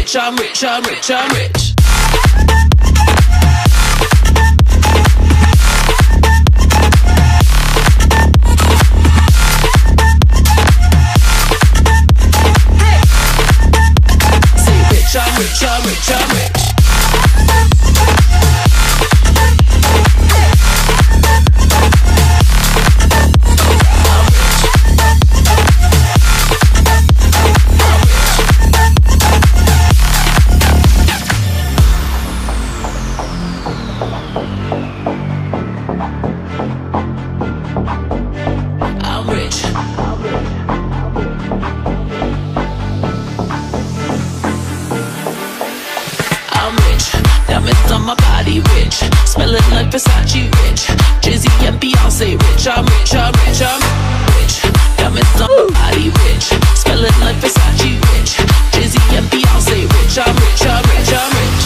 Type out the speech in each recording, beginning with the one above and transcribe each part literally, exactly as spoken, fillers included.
rich, I'm rich, I'm rich, I'm rich. Say rich, I'm rich, I'm rich, I'm rich. Smelling like Versace rich, Jay-Z and Beyonce rich. I'm rich, I'm rich, I'm rich. Diamonds on my body rich, smelling like Versace rich, Jay-Z and Beyonce rich. I'm rich, I'm rich, I'm rich.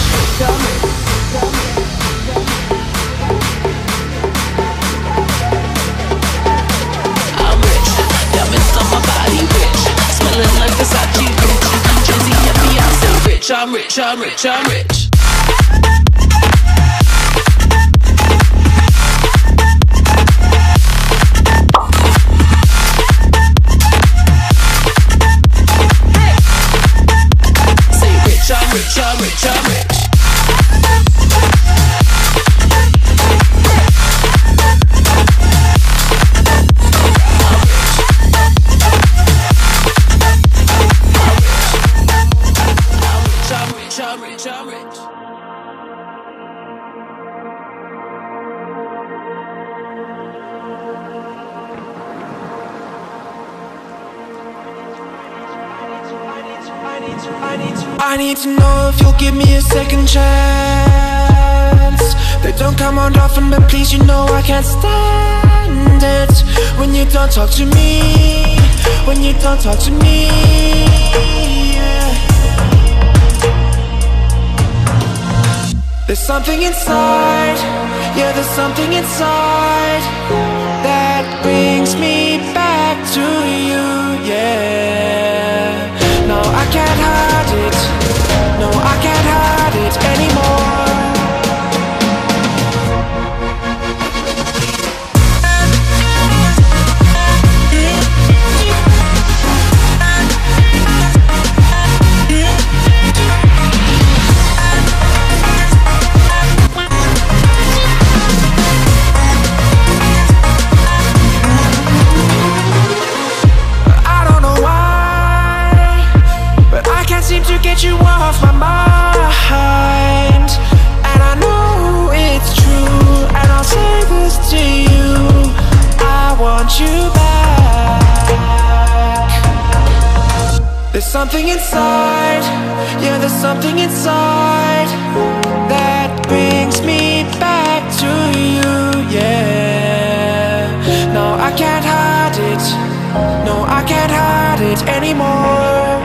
I'm rich, diamonds on my body rich, smelling like Versace rich, Jay-Z and Beyonce rich. I'm rich, I'm rich, I'm rich. I'm rich, I'm rich, I'm rich. I'm rich, I'm rich, I'm rich. I need to know if you'll give me a second chance. They don't come around often, but please, you know I can't stand it when you don't talk to me, when you don't talk to me, yeah. There's something inside, yeah, there's something inside that brings me back to you, yeah. No, I can't hide it. No, I can't hide it anymore. I don't know why, but I can't seem to get you off my mind. And I know it's true, and I'll say this to you, I want you back. There's something inside, yeah, there's something inside that brings me back to you, yeah. No, I can't hide it. No, I can't hide it anymore.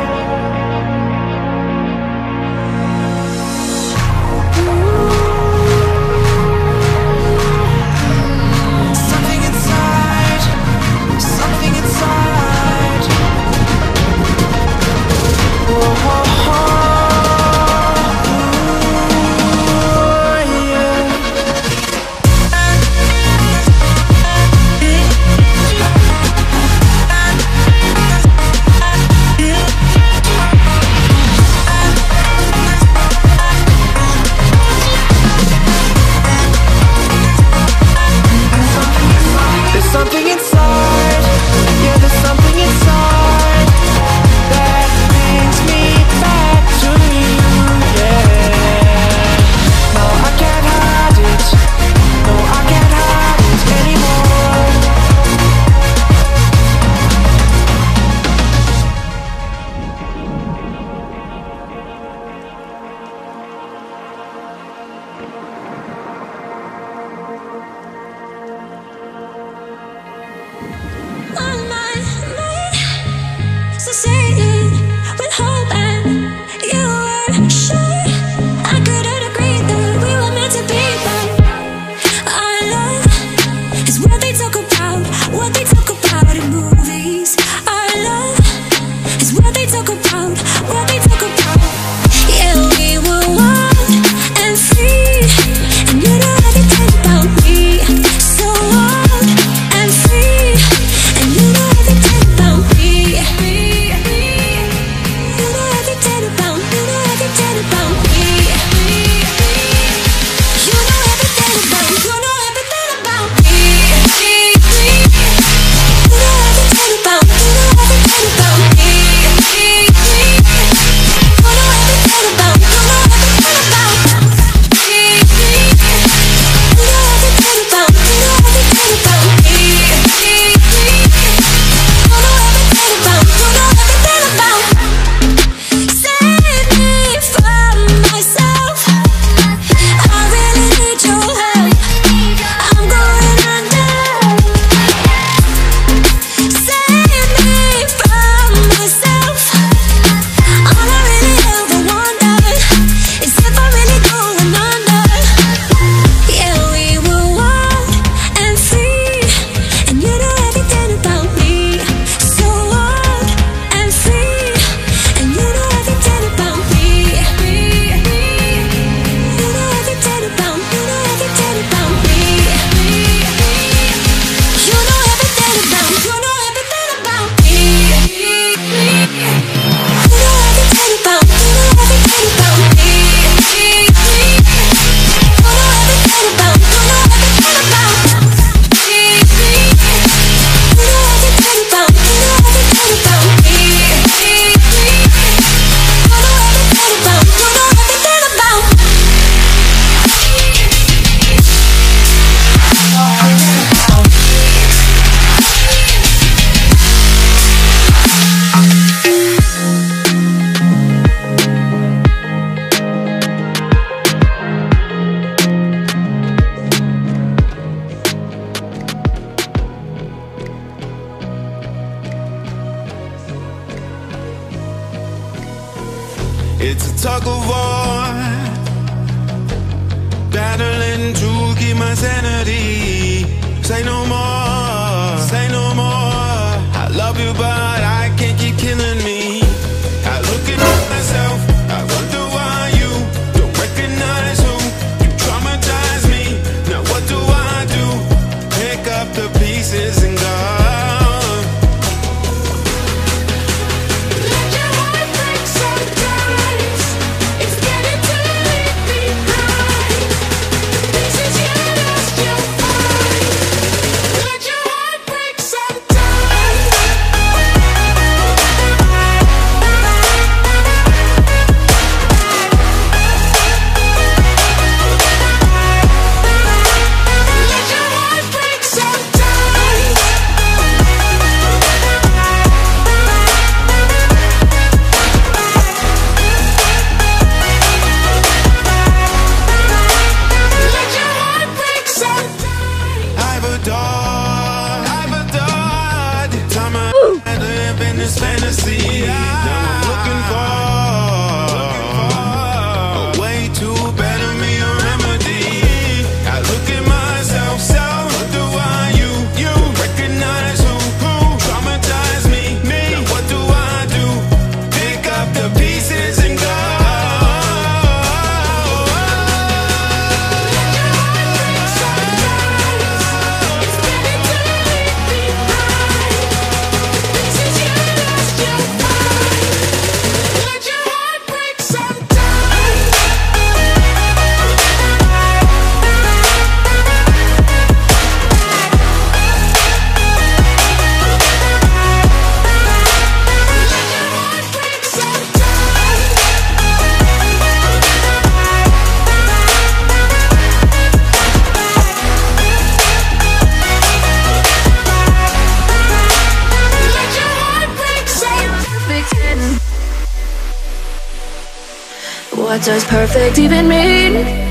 It's a tug of war, battling to keep my sanity. Say no more, say no more. I love you, but I can't keep killing me. I look at myself, I wonder why you don't recognize who you traumatize me. Now what do I do? Pick up the pieces and go. Fantasy, now I'm looking for a way to better me, a remedy. I look at myself, so wonder why you, you recognize who, who traumatized me, me. Now what do I do? Pick up the pieces and go. What does perfect even mean?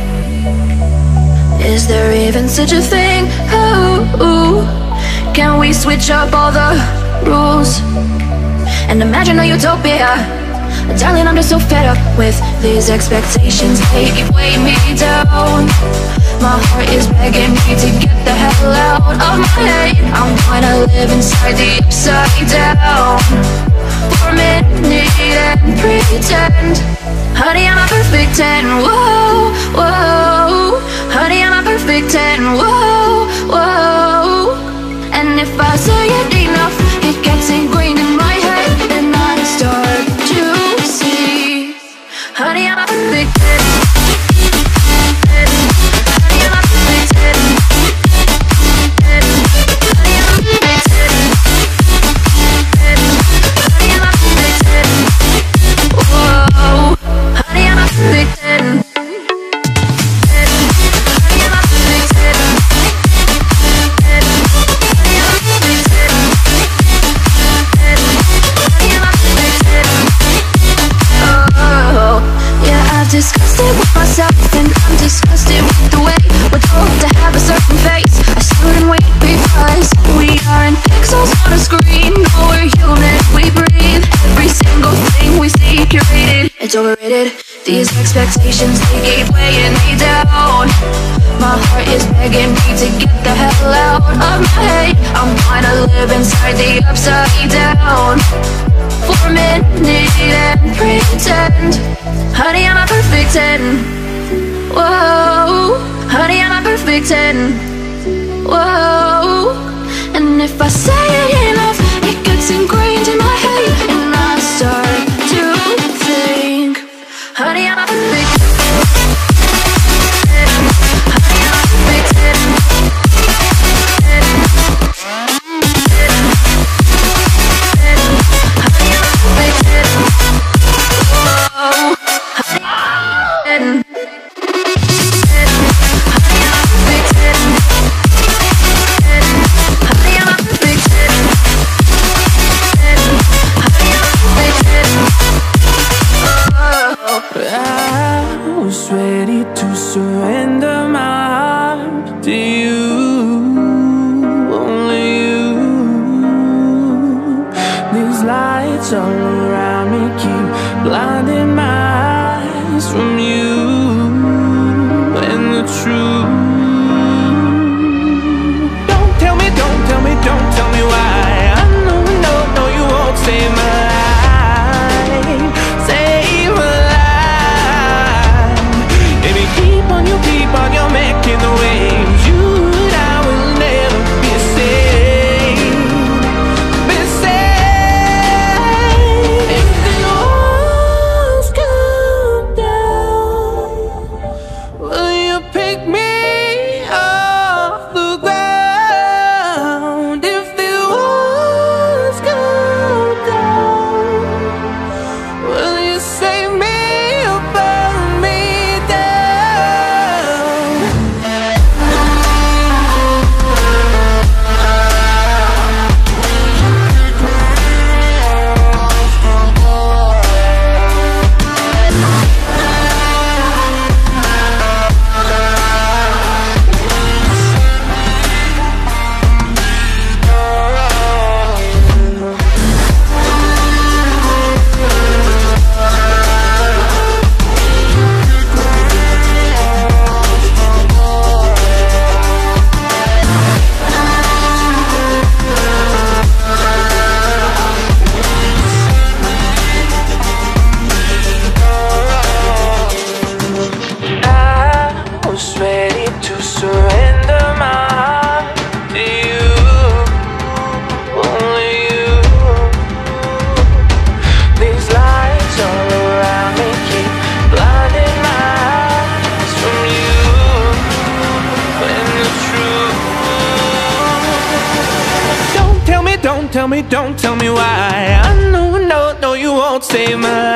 Is there even such a thing? Oh, can we switch up all the rules and imagine a utopia? Darling, I'm just so fed up with these expectations. They weigh me down. My heart is begging me to get the hell out of my head. I'm gonna live inside the upside down for a minute and pretend. Honey, I'm a perfect ten, whoa, whoa. Honey, I'm a perfect ten, whoa, whoa. And if I say it enough, it gets ingrained in my head, and I start to see. Honey, I'm a perfect ten. Honey, I'm a perfect ten. Honey, I'm a perfect ten. Honey, I'm a perfect ten. Whoa. Honey, I'm a perfect ten. Honey, I'm a perfect ten. Honey, I'm a perfect ten. Honey, I'm a perfect ten. Oh, yeah, I've discussed it with myself, and I'm disgusted with the way we're told to have a certain face. I stood and wait because we aren't pixels on a screen. No, we're human, we breathe. Every single thing we see curated. It's overrated. These expectations, they gave way and they down. My heart is begging me to get the hell out of my head. I'm gonna live inside the upside down for a minute and pretend. Honey, I'm a perfect ten. Whoa. Honey, I'm a perfect ten. Whoa. And if I say it enough, it gets ingrained in my head, and I start to think. Honey, I'm a perfect ten. Honey, I'm a perfect ten. Honey, I'm a perfect ten. Whoa. Honey, I'm a perfect ten. Honey, I'm a perfect ten. Honey, I'm a perfect ten. Honey, I'm a perfect ten. I was ready to surrender my heart to you, only you. These lights all around me keep blinding my eyes. tell me, don't tell me why. I know, no, no, you won't save my